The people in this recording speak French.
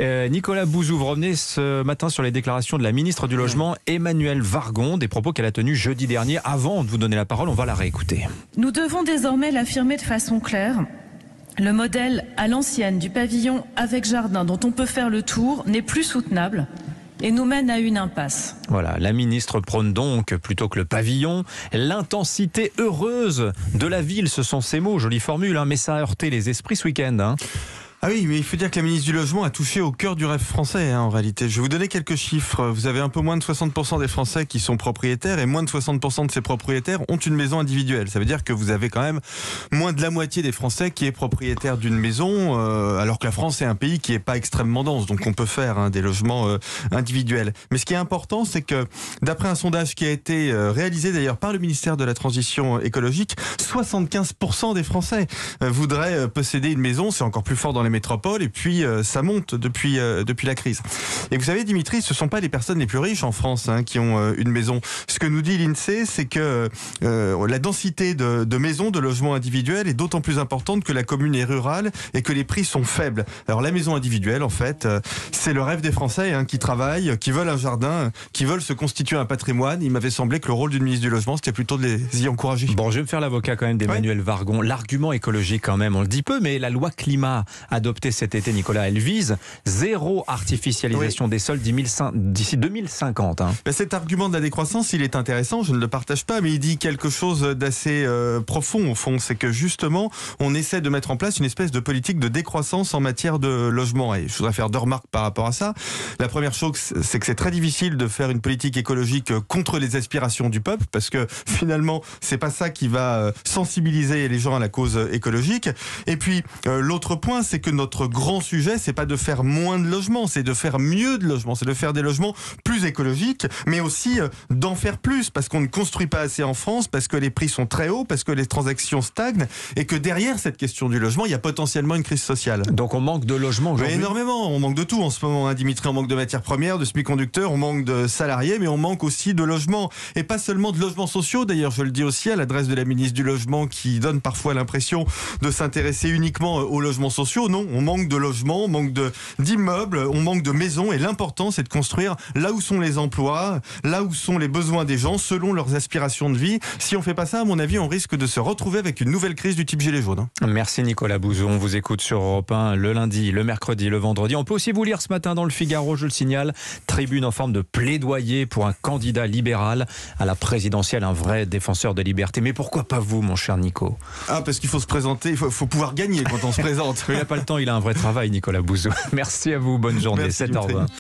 Nicolas Bouzou, vous revenez ce matin sur les déclarations de la ministre du Logement, Emmanuelle Wargon, des propos qu'elle a tenus jeudi dernier. Avant de vous donner la parole, on va la réécouter. Nous devons désormais l'affirmer de façon claire. Le modèle à l'ancienne du pavillon avec jardin dont on peut faire le tour n'est plus soutenable et nous mène à une impasse. Voilà, la ministre prône donc, plutôt que le pavillon, l'intensité heureuse de la ville. Ce sont ces mots, jolie formule, mais ça a heurté les esprits ce week-end. Ah oui, mais il faut dire que la ministre du Logement a touché au cœur du rêve français, en réalité. Je vais vous donner quelques chiffres. Vous avez un peu moins de 60% des Français qui sont propriétaires et moins de 60% de ces propriétaires ont une maison individuelle. Ça veut dire que vous avez quand même moins de la moitié des Français qui est propriétaire d'une maison, alors que la France est un pays qui n'est pas extrêmement dense. Donc on peut faire des logements individuels. Mais ce qui est important, c'est que d'après un sondage qui a été réalisé d'ailleurs par le ministère de la Transition écologique, 75% des Français voudraient posséder une maison. C'est encore plus fort dans les métropoles et puis ça monte depuis la crise. Et vous savez, Dimitri, ce ne sont pas les personnes les plus riches en France qui ont une maison. Ce que nous dit l'INSEE, c'est que la densité de maisons, de logements individuels est d'autant plus importante que la commune est rurale et que les prix sont faibles. Alors la maison individuelle, en fait, c'est le rêve des Français qui travaillent, qui veulent un jardin, qui veulent se constituer un patrimoine. Il m'avait semblé que le rôle d'une ministre du Logement, c'était plutôt de les y encourager. Bon, je vais me faire l'avocat quand même d'Emmanuelle Wargon. L'argument écologique quand même, on le dit peu, mais la loi climat adoptée cet été, Nicolas, elle vise zéro artificialisation des sols d'ici 2050. Cet argument de la décroissance, il est intéressant, je ne le partage pas, mais il dit quelque chose d'assez profond au fond. C'est que justement, on essaie de mettre en place une espèce de politique de décroissance en matière de logement. Et je voudrais faire deux remarques par rapport à ça. La première chose, c'est que c'est très difficile de faire une politique écologique contre les aspirations du peuple, parce que finalement, c'est pas ça qui va sensibiliser les gens à la cause écologique. Et puis, l'autre point, c'est que notre grand sujet, c'est pas de faire moins de logements, c'est de faire mieux de logements, c'est de faire des logements plus écologiques, mais aussi d'en faire plus, parce qu'on ne construit pas assez en France, parce que les prix sont très hauts, parce que les transactions stagnent, et que derrière cette question du logement, il y a potentiellement une crise sociale. Donc on manque de logements aujourd'hui. Énormément, on manque de tout en ce moment, Dimitri, on manque de matières premières, de semi-conducteurs, on manque de salariés, mais on manque aussi de logements, et pas seulement de logements sociaux, d'ailleurs je le dis aussi à l'adresse de la ministre du Logement qui donne parfois l'impression de s'intéresser uniquement aux logements sociaux. Non, on manque de logements, on manque d'immeubles, on manque de maisons, et l'important c'est de construire là où sont les emplois, là où sont les besoins des gens, selon leurs aspirations de vie. Si on fait pas ça, à mon avis, on risque de se retrouver avec une nouvelle crise du type gilet jaune. Merci Nicolas Bouzou, on vous écoute sur Europe 1 le lundi, le mercredi, le vendredi. On peut aussi vous lire ce matin dans le Figaro, je le signale, tribune en forme de plaidoyer pour un candidat libéral à la présidentielle, un vrai défenseur de liberté. Mais pourquoi pas vous, mon cher Nico? Parce qu'il faut se présenter, il faut pouvoir gagner quand on se présente. Il n'a pas le temps, il a un vrai travail, Nicolas Bouzou. Merci à vous, bonne journée, 7h20.